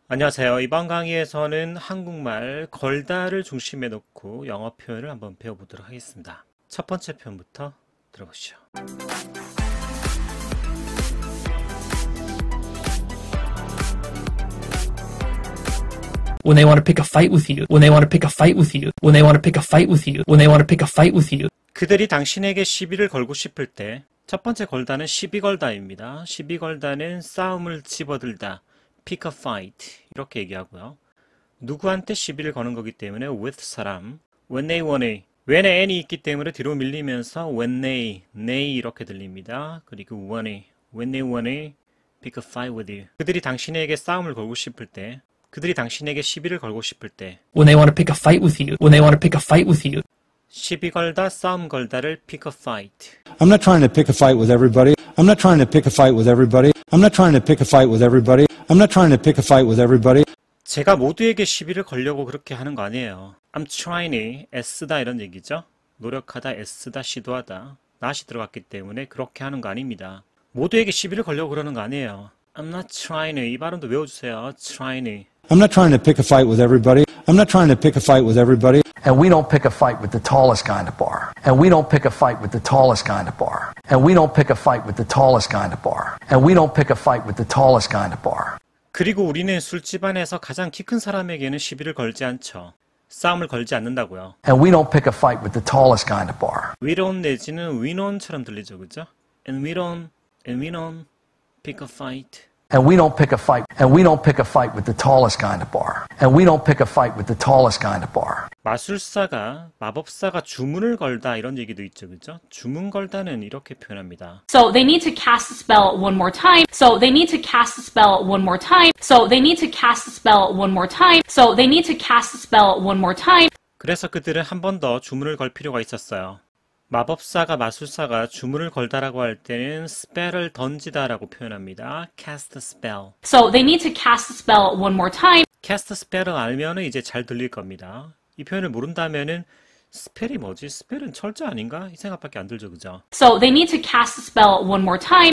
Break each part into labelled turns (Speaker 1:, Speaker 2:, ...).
Speaker 1: 안녕하세요. 이번 강의에서는 한국말 걸다를 중심에 놓고 영어 표현을 한번 배워보도록 하겠습니다. 첫 번째 표현부터 들어보시죠.
Speaker 2: When they want to pick a fight with you, when they want to pick a fight with you, when they want to pick a fight with you, when they want to pick a fight with you.
Speaker 1: 그들이 당신에게 시비를 걸고 싶을 때 첫 번째 걸다는 시비 걸다입니다. 시비 걸다는 싸움을 집어들다, pick a fight 이렇게 얘기하고요. 누구한테 시비를 거는 거기 때문에 with 사람, when they want a, when n이 있기 때문에 뒤로 밀리면서 when they 이렇게 들립니다. 그리고 when they want a pick a fight with you. 그들이 당신에게 싸움을 걸고 싶을 때, 그들이 당신에게 시비를 걸고 싶을 때
Speaker 2: When they want to pick a fight with you, when they want to pick a fight with you.
Speaker 1: 시비 걸다, 싸움 걸다를 pick a fight.
Speaker 3: I'm not trying to pick a fight with everybody. I'm not trying to pick a fight with everybody. I'm not trying to pick a fight with everybody. I'm not trying to pick a fight with everybody.
Speaker 1: 제가 모두에게 시비를 걸려고 그렇게 하는 거 아니에요. I'm trying, 애쓰다 이런 얘기죠. 노력하다, 애쓰다, 시도하다. not이 들어갔기 때문에 그렇게 하는 거 아닙니다. 모두에게 시비를 걸려고 그러는 거 아니에요. I'm not trying, 이 발음도 외워주세요. trying.
Speaker 3: I'm not trying to pick a fight with everybody. I'm not trying to pick a fight with everybody.
Speaker 4: And we don't pick a fight with the tallest guy in the bar. And we don't pick a fight with the tallest guy in the bar. And we don't pick a fight with the tallest guy in the bar. And we don't pick a fight with the tallest guy in the bar.
Speaker 1: 그리고 우리는 술집 안에서 가장 키 큰 사람에게는 시비를 걸지 않죠. 싸움을 걸지 않는다고요.
Speaker 4: And we don't pick a fight with the tallest guy in the bar.
Speaker 1: We don't 내지는 we don't처럼 들리죠, 그죠? And we don't pick a fight.
Speaker 4: And we don't pick a fight. And we don't pick a fight with the tallest guy in the bar. And we don't pick a fight with the tallest guy in the bar.
Speaker 1: 마술사가, 마법사가 주문을 걸다 이런 얘기도 있죠, 그죠? 주문 걸다는 이렇게 표현합니다.
Speaker 5: So they need to cast a spell one more time. So they need to cast a spell one more time. So they need to cast a spell one more time. So they need to cast a spell one more time.
Speaker 1: 그래서 그들은 한 번 더 주문을 걸 필요가 있었어요. 마법사가, 마술사가 주문을 걸다라고 할 때는 spell을 던지다라고 표현합니다. cast a spell.
Speaker 5: So they need to cast a spell one more time.
Speaker 1: cast a spell을 알면은 이제 잘 들릴 겁니다. 이 표현을 모른다면은 스펠이 뭐지? 스펠은 철자 아닌가? 이 생각밖에 안 들죠, 그죠?
Speaker 5: So they need to cast a spell one more time.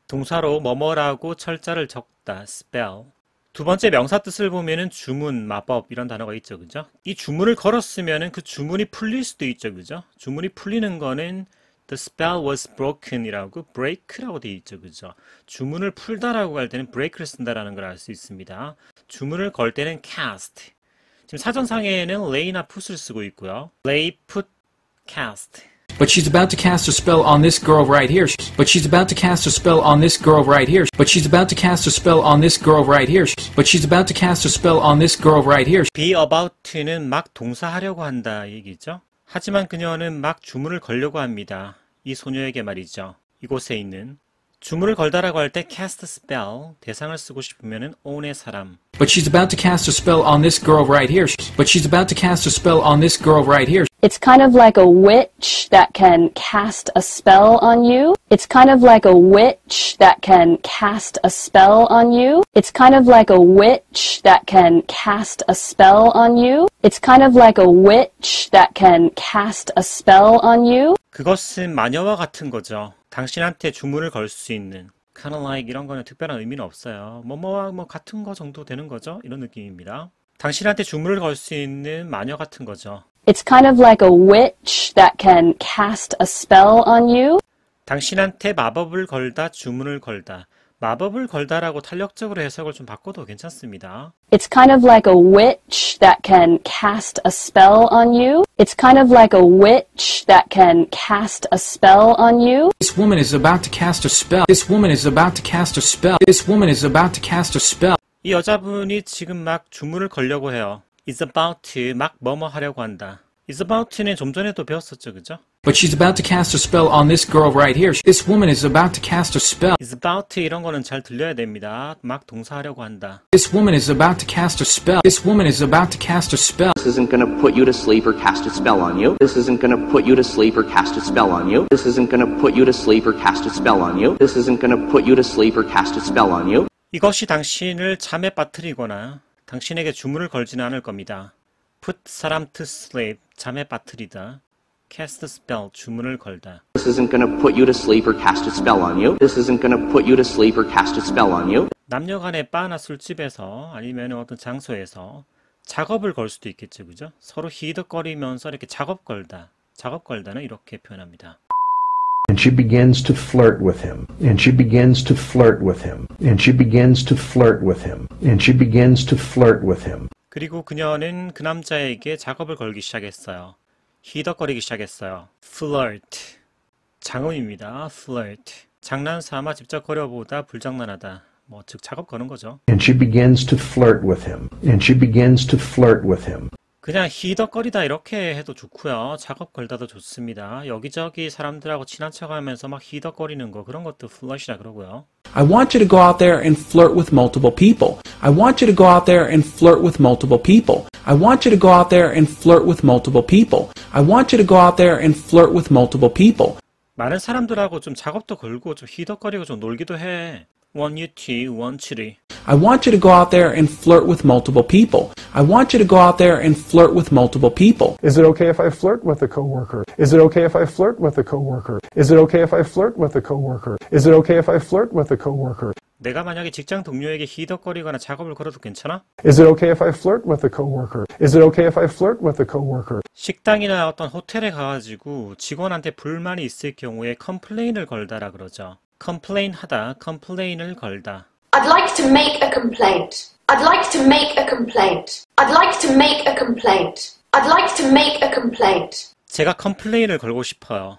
Speaker 1: 동사로 뭐뭐라고 철자를 적다, spell. 두 번째 명사 뜻을 보면은 주문, 마법 이런 단어가 있죠, 그죠? 이 주문을 걸었으면은 그 주문이 풀릴 수도 있죠, 그죠? 주문이 풀리는 거는 the spell was broken 이라고 break라고 되어 있죠, 그죠? 주문을 풀다라고 할 때는 break를 쓴다라는 걸 알 수 있습니다. 주문을 걸 때는 cast. 지금 사전상에는 lay나 put을 쓰고 있고요. lay, put, cast.
Speaker 2: But she's about to cast a spell on this girl right here. But she's about to cast a spell on this girl right here. But she's about to cast a spell on this girl right here. But she's about to cast a spell on this girl right here.
Speaker 1: be about는 막 동사하려고 한다 얘기죠. 하지만 그녀는 막 주문을 걸려고 합니다. 이 소녀에게 말이죠. 이곳에 있는 주문을 걸다라고 할 때 cast a spell 대상을 쓰고 싶으면은 on의 사람.
Speaker 2: But she's about to cast a spell on this girl right here. But she's about to cast a spell on this girl right here.
Speaker 6: It's kind of like a witch that can cast a spell on you. It's kind of like a witch that can cast a spell on you. It's kind of like a witch that can cast a spell on you. It's kind of like a witch that can cast a spell on you.
Speaker 1: 그것은 마녀와 같은 거죠. 당신한테 주문을 걸 수 있는 kind of like 이런 거는 특별한 의미는 없어요. 뭐뭐와 뭐 같은 거 정도 되는 거죠. 이런 느낌입니다. 당신한테 주문을 걸 수 있는 마녀 같은 거죠.
Speaker 6: It's kind of like a witch that can cast a spell on you.
Speaker 1: 당신한테 마법을 걸다, 주문을 걸다. 마법을 걸다라고 탄력적으로 해석을 좀 바꿔도 괜찮습니다.
Speaker 6: It's kind of like a witch that can cast a spell on you. It's kind of like a witch that can cast a spell on you.
Speaker 2: This woman is about to cast a spell. This woman is about to cast a spell. This woman is about to cast a spell.
Speaker 1: 이 여자분이 지금 막 주문을 걸려고 해요. is about to 막 뭐뭐 하려고 한다. is about는 좀 전에도 배웠었죠, 그죠?
Speaker 2: But she's about to cast a spell on this girl right here. This woman is about to cast a spell.
Speaker 1: is about to 이런 거는 잘 들려야 됩니다. 막 동사하려고 한다.
Speaker 2: This woman is about to cast a spell. This woman is about to cast a spell.
Speaker 7: This isn't going to put you to sleep or cast a spell on you. This isn't going to put you to sleep or cast a spell on you. This isn't going to put you to sleep or cast a spell on you. This isn't going to put you to sleep or cast a spell on you.
Speaker 1: 이것이 당신을 잠에 빠뜨리거나 당신에게 주문을 걸지는 않을 겁니다. put 사람 to sleep, 잠에 빠뜨리다. cast a spell, 주문을 걸다.
Speaker 7: This isn't going to put you to sleep or cast a spell on you. This isn't going to put you to sleep or cast a spell on you.
Speaker 1: 남녀 간의 바나 술집에서 아니면 어떤 장소에서 작업을 걸 수도 있겠죠. 그죠? 서로 히덕거리면서 이렇게 작업 걸다는 이렇게 표현합니다.
Speaker 8: And she begins to flirt with him. And she begins to flirt with him. And she begins to flirt with him. And she begins to flirt with him.
Speaker 1: 그리고 그녀는 그 남자에게 작업을 걸기 시작했어요. 히덕거리기 시작했어요. flirt. 장음입니다. flirt. 장난삼아 집적거려보다 불장난하다. 즉 작업 거는 거죠.
Speaker 8: And she begins to flirt with him. And she begins to flirt with him.
Speaker 1: 그냥 히덕거리다 이렇게 해도 좋고요. 작업 걸다도 좋습니다. 여기저기 사람들하고 친한 척하면서 막 히덕거리는 거 그런 것도 flirt이라 그러고요.
Speaker 9: I want you to go out there and flirt with multiple people. I want you to go out there and flirt with multiple people. I want you to go out there and flirt with multiple people. I want you to go out there and flirt with multiple people.
Speaker 1: 많은 사람들하고 좀 작업도 걸고 좀 히덕거리고 좀 놀기도 해. 원유티, 원치리.
Speaker 9: I want you to go out there and flirt with multiple people. I want you to go out there and flirt with multiple people.
Speaker 10: Is it okay if I flirt with a coworker? Is it okay if I flirt with a coworker? Is it okay if I flirt with a coworker? Is it okay if I flirt with a coworker?
Speaker 1: 내가 만약에 직장 동료에게 히덕거리거나 작업을 걸어도 괜찮아?
Speaker 10: Is it okay if I flirt with a coworker? Is it okay if I flirt with a coworker?
Speaker 1: 식당이나 어떤 호텔에 가가지고 직원한테 불만이 있을 경우에 컴플레인을 걸다라 그러죠. complain 하다, complain을 걸다.
Speaker 11: I'd like to make a complaint. I'd like to make a complaint. I'd like to make a complaint. I'd like to make a complaint.
Speaker 1: 제가 컴플레인을 걸고 싶어요.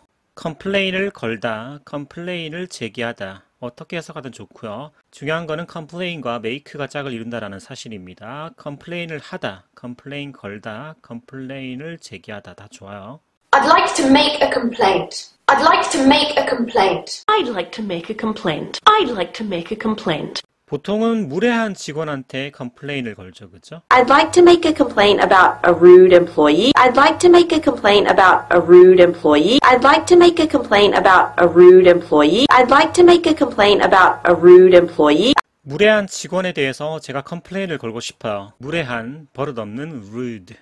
Speaker 1: 컴플레인을 걸다, 컴플레인을 제기하다. 어떻게 해석하든 좋고요. 중요한 거는 컴플레인과 make가 짝을 이룬다라는 사실입니다. 컴플레인을 하다, 컴플레인 걸다, 컴플레인을 제기하다 다 좋아요.
Speaker 11: I'd like to make a complaint. I'd like to make a complaint.
Speaker 12: I'd like to make a complaint. I'd like to make a complaint.
Speaker 1: 보통은 무례한 직원한테 컴플레인을 걸죠, 그죠?
Speaker 12: I'd like to make a complaint about a rude employee. I'd like to make a complaint about a rude employee. I'd like to make a complaint about a rude employee. I'd like to make a complaint about a rude employee.
Speaker 1: 무례한 직원에 대해서 제가 컴플레인을 걸고 싶어요. 무례한, 버릇없는 rude.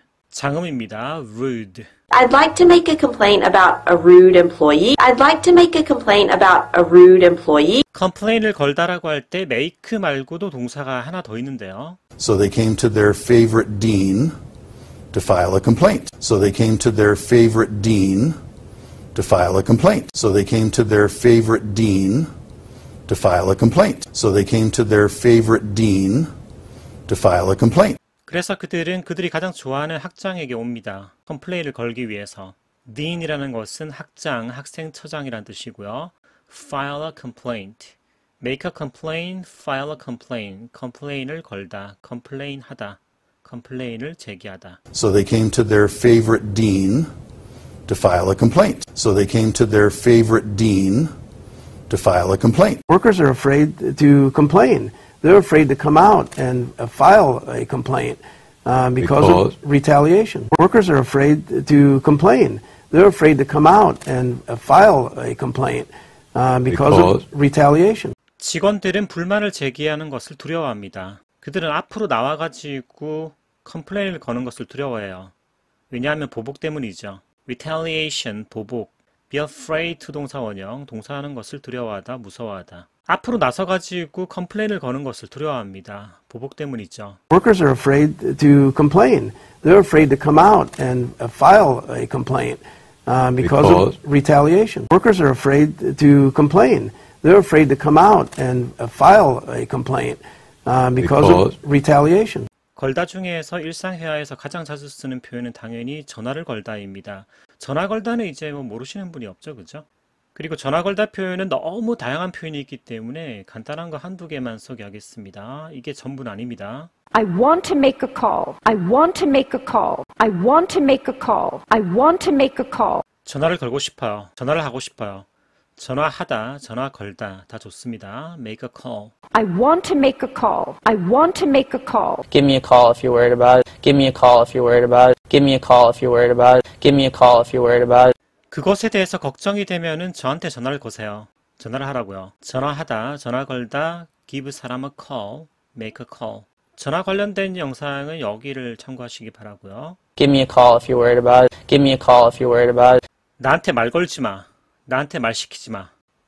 Speaker 1: 장음입니다. rude.
Speaker 12: I'd like to make a complaint about a rude employee. I'd like to make a complaint about a rude employee.
Speaker 1: 컴플레인을 걸다라고 할 때 make 말고도 동사가 하나 더 있는데요.
Speaker 13: So they came to their favorite dean to file a complaint. So they came to their favorite dean to file a complaint. So they came to their favorite dean to file a complaint. So they came to their favorite dean to file a complaint.
Speaker 1: 그래서 그들은 그들이 가장 좋아하는 학장에게 옵니다. 컴플레인을 걸기 위해서. dean이라는 것은 학장, 학생처장이란 뜻이고요. file a complaint. make a complaint, file a complaint. 컴플레인을 걸다, complain 하다, 컴플레인을 제기하다.
Speaker 13: So they came to their favorite dean to file a complaint. So they came to their favorite dean to file a complaint.
Speaker 14: Workers are afraid to complain. They're afraid to come out and file a complaint because of retaliation. Workers are afraid to complain. They're afraid to come out and file a complaint because of retaliation.
Speaker 1: 직원들은 불만을 제기하는 것을 두려워합니다. 그들은 앞으로 나와가지고 컴플레인을 거는 것을 두려워해요. 왜냐하면 보복 때문이죠. retaliation, 보복. be afraid to 동사 원형, 동사하는 것을 두려워하다, 무서워하다. 앞으로 나서가지고 컴플레인을 거는 것을 두려워합니다. 보복 때문이죠.
Speaker 14: Workers are afraid to complain. They're afraid to come out and file a complaint because of retaliation. Workers are afraid to complain. They're afraid to come out and file a complaint because of retaliation.
Speaker 1: 걸다 중에서 일상회화에서 가장 자주 쓰는 표현은 당연히 전화를 걸다입니다. 전화 걸다는 이제 모르시는 분이 없죠, 그죠? 그리고 전화 걸다 표현은 너무 다양한 표현이 있기 때문에 간단한 거 한두 개만 소개하겠습니다. 이게 전부는 아닙니다.
Speaker 15: I want to make a call. I want to make a call. I want to make a call. I want to make a call.
Speaker 1: 전화를 걸고 싶어요. 전화를 하고 싶어요. 전화하다, 전화 걸다 다 좋습니다. make a call.
Speaker 15: I want to make a call. I want to make a call.
Speaker 16: Give me a call if you're worried about it. Give me a call if you're worried about it. Give me a call if you're worried about it. Give me a call if you're worried about it.
Speaker 1: 그것에 대해서 걱정이 되면은 저한테 전화를 거세요. 전화를 하라고요. 전화하다, 전화 걸다, give 사람 a call, make a call. 전화 관련된 영상은 여기를 참고하시기 바라고요.
Speaker 16: Give me a call if you're worried about it. Give me a call if you're worried about it.
Speaker 1: 나한테 말 걸지 마. 나한테 말 시키지 마.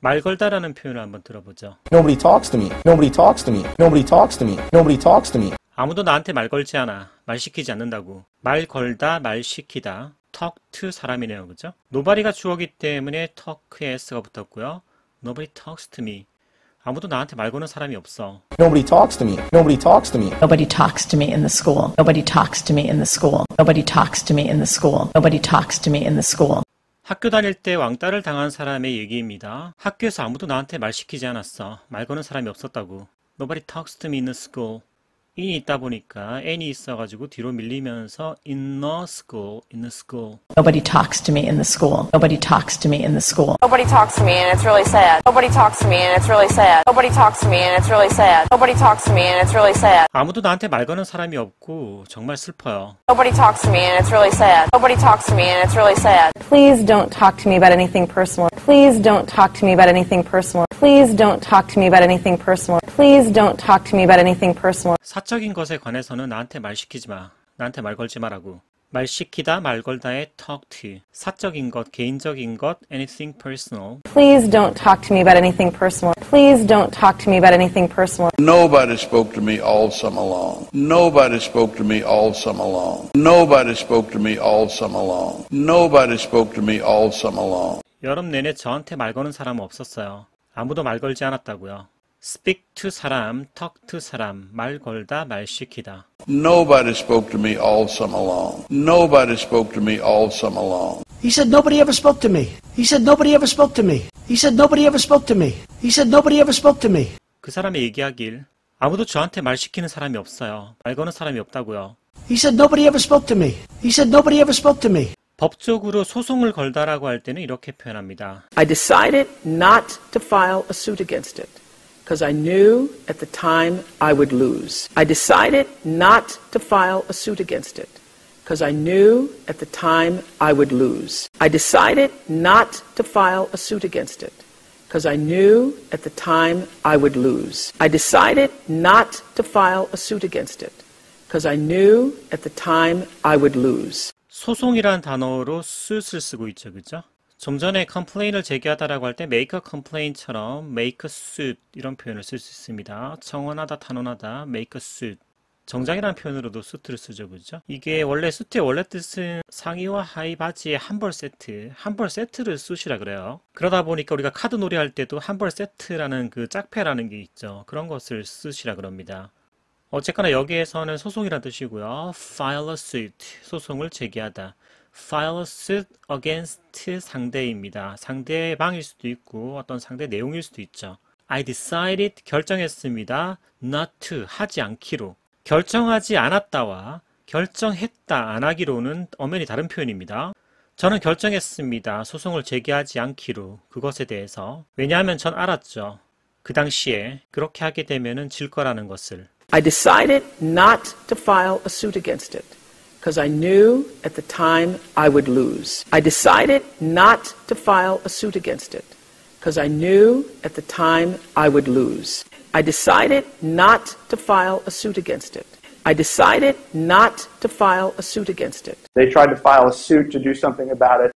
Speaker 1: 말 걸다라는 표현을 한번 들어보죠.
Speaker 17: Nobody talks to me. Nobody talks to me. Nobody talks to me. Nobody talks to me.
Speaker 1: 아무도 나한테 말 걸지 않아. 말 시키지 않는다고. 말 걸다, 말 시키다. talk to 사람이네요. 그죠? nobody가 주어기 때문에 talk에 s가 붙었고요. Nobody talks to me. 아무도 나한테 말 거는 사람이 없어.
Speaker 17: Nobody talks to me. Nobody talks to me.
Speaker 18: Nobody talks to me in the school. Nobody talks to me in the school. Nobody talks to me in the school. Nobody talks to me in the school.
Speaker 1: 학교 다닐 때 왕따를 당한 사람의 얘기입니다. 학교에서 아무도 나한테 말 시키지 않았어. 말 거는 사람이 없었다고. Nobody talks to me in the school. in이 있다 보니까 n이 있어가지고 뒤로 밀리면서 in the school, in the school.
Speaker 18: Nobody talks to me in the school. Nobody talks to me in the school.
Speaker 19: Nobody talks to me and it's really sad. Nobody talks to me and it's really sad. Nobody talks to me and it's really sad. Nobody talks to me and it's really sad.
Speaker 1: 아무도 나한테 말 거는 사람이 없고 정말 슬퍼요.
Speaker 19: Nobody talks to me and it's really sad. Nobody talks to me and it's really sad.
Speaker 20: Please don't talk to me about anything personal. Please don't talk to me about anything personal. Please don't talk to me about anything personal. Please don't talk to me about anything personal.
Speaker 1: 사적인 것에 관해서는 나한테 말 시키지 마. 나한테 말 걸지 마라고. 말 시키다, 말 걸다의 talk to. 사적인 것, 개인적인 것, anything personal.
Speaker 20: Please don't talk to me about anything personal. Please don't talk to me about anything personal.
Speaker 21: Nobody spoke to me all summer long. Nobody spoke to me all summer long. Nobody spoke to me all summer long. Nobody spoke to me all summer long.
Speaker 1: 여름 내내 저한테 말 거는 사람은 없었어요. 아무도 말 걸지 않았다고요. speak to 사람, talk to 사람, 말 걸다, 말 시키다.
Speaker 21: Nobody spoke to me all summer long. Nobody spoke to me all summer long.
Speaker 14: He said nobody ever spoke to me. He said nobody ever spoke to me. He said nobody ever spoke to me. He said nobody ever spoke to me.
Speaker 1: 그 사람이 얘기하길 아무도 저한테 말 시키는 사람이 없어요. 말 거는 사람이 없다고요.
Speaker 14: He said nobody ever spoke to me. He said nobody ever spoke to me.
Speaker 1: 법적으로 소송을 걸다라고 할 때는 이렇게 표현합니다.
Speaker 22: I decided not to file a suit against it because I knew at the time I would lose. I decided not to file a suit against it because I knew at the time I would lose. I decided not to file a suit against it because I knew at the time I would lose. I decided not to file a suit against it because I knew at the time I would lose.
Speaker 1: 소송이란 단어로 suit을 쓰고 있죠. 그죠? 좀 전에 complaint을 제기하다라고 할 때 make a complaint처럼 make a suit 이런 표현을 쓸 수 있습니다. 청원하다, 탄원하다, make a suit. 정장이라는 표현으로도 suit를 쓰죠. 그죠? 이게 원래 suit의 원래 뜻은 상의와 하의 바지의 한 벌 세트, 한 벌 세트를 suit이라 그래요. 그러다 보니까 우리가 카드 놀이 할 때도 한 벌 세트라는 그 짝패라는 게 있죠. 그런 것을 suit이라 그럽니다. 어쨌거나 여기에서는 소송이란 뜻이고요. file a suit, 소송을 제기하다. file a suit against 상대입니다. 상대방일 수도 있고 어떤 상대 내용일 수도 있죠. I decided, 결정했습니다. not to, 하지 않기로. 결정하지 않았다와 결정했다, 안 하기로는 엄연히 다른 표현입니다. 저는 결정했습니다. 소송을 제기하지 않기로, 그것에 대해서. 왜냐하면 전 알았죠. 그 당시에 그렇게 하게 되면은 질 거라는 것을.
Speaker 22: I decided not to file a suit against it because I knew at the time I would lose. I decided not to file a suit against it because I knew at the time I would lose. I decided not to file a suit against it. I decided not to file a suit against it.
Speaker 23: They tried to file a suit to do something about it.